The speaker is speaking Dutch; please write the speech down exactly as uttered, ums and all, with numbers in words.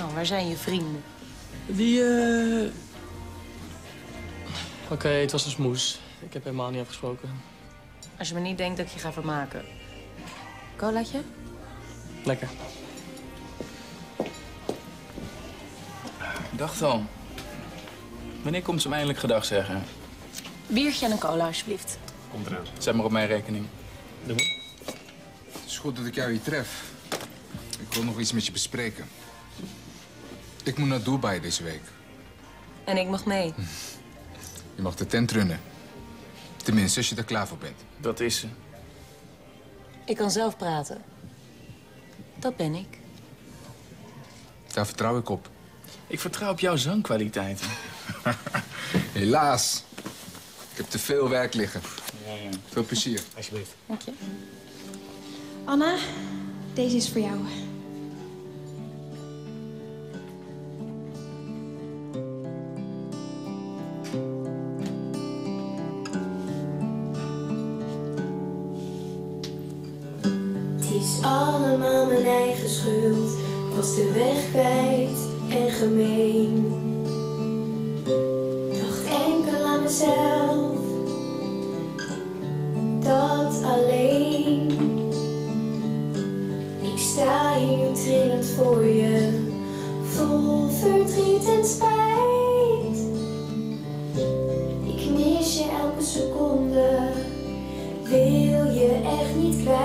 Nou, waar zijn je vrienden? Die, eh... Uh... Oké, okay, het was een smoes. Ik heb helemaal niet afgesproken. Als je me niet denkt dat ik je ga vermaken. Colaatje? Lekker. Ik dacht al. Wanneer komt ze me eindelijk gedag zeggen? Biertje en een cola, alsjeblieft. Komt eraan. Zet maar op mijn rekening. Doe maar. Het is goed dat ik jou hier tref. Ik wil nog iets met je bespreken. Ik moet naar Dubai deze week. En ik mag mee. Je mag de tent runnen. Tenminste, als je er klaar voor bent. Dat is ze. Ik kan zelf praten. Dat ben ik. Daar vertrouw ik op. Ik vertrouw op jouw zangkwaliteiten. Helaas. Ik heb te veel werk liggen. Ja, ja. Veel plezier. Alsjeblieft. Dank je. Anna, deze is voor jou. Het is allemaal mijn eigen schuld. Ik was de weg kwijt en gemeen. Dacht enkel aan mezelf. Dat alleen. Ik sta hier nu trillend voor je. Vol verdriet en spijt. Ik mis je elke seconde. Wil je echt niet kwijt.